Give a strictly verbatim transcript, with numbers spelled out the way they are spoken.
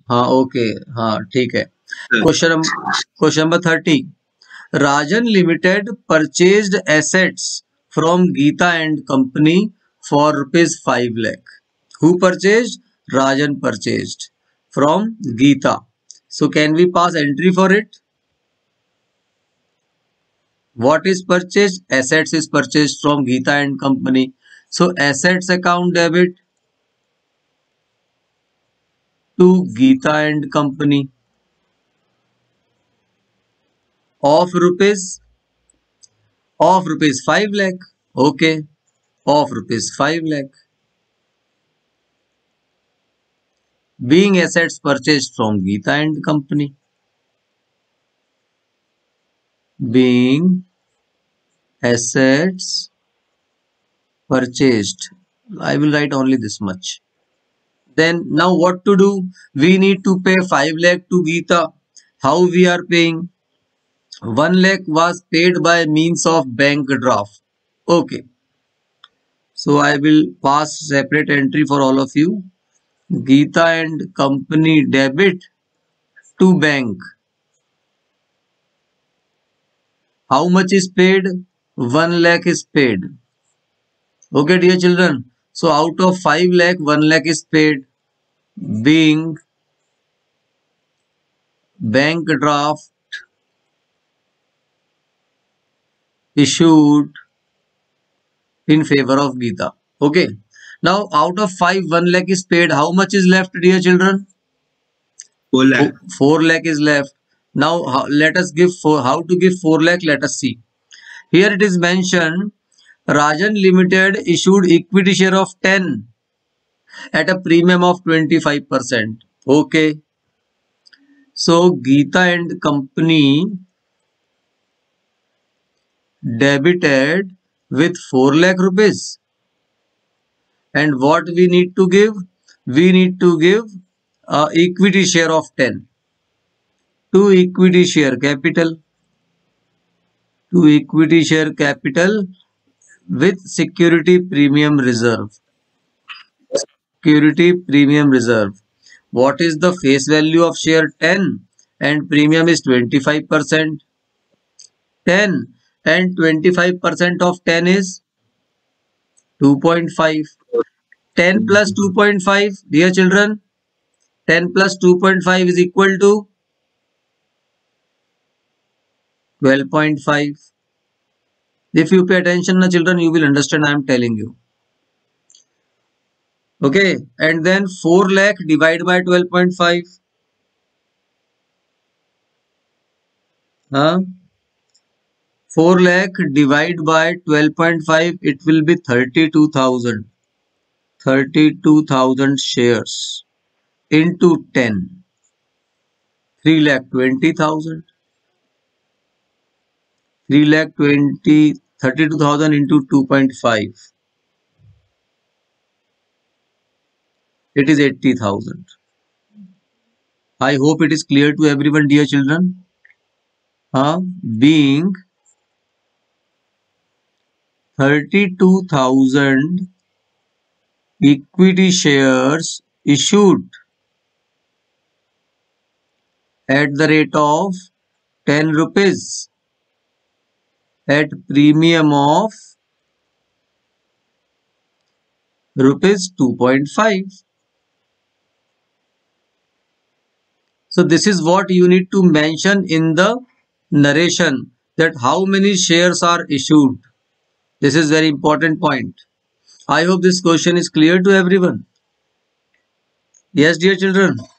हाँ ओके, हाँ ठीक है। Question question number thirty, Rajan limited purchased assets from Geeta and company for rupees five lakh. Who purchased? Rajan purchased from Geeta. So can we pass entry for it? What is purchased? Assets is purchased from Geeta and company. So assets account debit to Geeta and company of rupees of rupees five lakh. Okay, of rupees five lakh. Being assets purchased from Geeta and company. Being assets purchased. I will write only this much. Then now what to do? We need to pay five lakh to Geeta. How we are paying? one lakh was paid by means of bank draft. Okay. So I will pass separate entry for all of you. Geeta and company debit to bank. How much is paid? one lakh is paid. Okay, dear children. So out of five lakh, one lakh is paid. Being bank draft issued in favor of Geeta. Okay. Now out of five, one lakh is paid. How much is left, dear children? four lakh. four lakh is left. Now how, let us give four, how to give four lakh. Let us see. Here it is mentioned Rajan Limited issued equity share of ten at a premium of twenty-five percent. Okay. So Geeta and company debited with four lakh rupees. And what we need to give? We need to give uh, equity share of ten. To equity share capital. To equity share capital with security premium reserve. Security premium reserve. What is the face value of share? ten and premium is twenty-five percent. ten and twenty-five percent of ten is two point five. ten plus two point five, dear children, ten plus two point five is equal to twelve point five. If you pay attention, na children, you will understand I am telling you. Okay, and then four lakh divided by twelve point five. Huh? four lakh divided by twelve point five, it will be thirty-two thousand. thirty-two thousand shares into ten. three lakh twenty thousand. three lakh twenty, thirty-two thousand into two point five. It is eighty thousand. I hope it is clear to everyone, dear children. Uh, being thirty-two thousand equity shares issued at the rate of ten rupees at premium of rupees two point five. So this is what you need to mention in the narration, that how many shares are issued. This is very important point. I hope this question is clear to everyone. Yes, dear children.